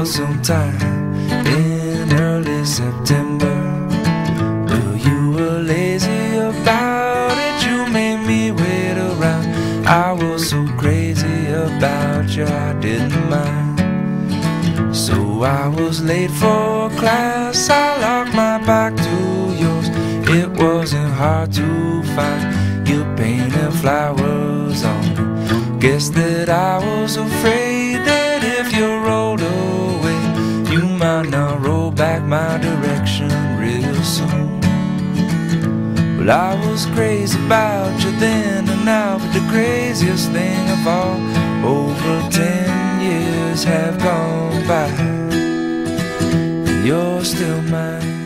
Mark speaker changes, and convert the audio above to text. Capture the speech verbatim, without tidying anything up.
Speaker 1: was sometime in early September. Well, you were lazy about it, you made me wait around. I was so crazy about you, I didn't mind. So I was late for class, I locked my back to yours. It wasn't hard to find, you painted flowers on me. Guess that I was afraid that if you rolled away, you might not roll back my direction real soon. Well, I was crazy about you then and now, but the craziest thing of all, over ten years have gone by, and you're still mine.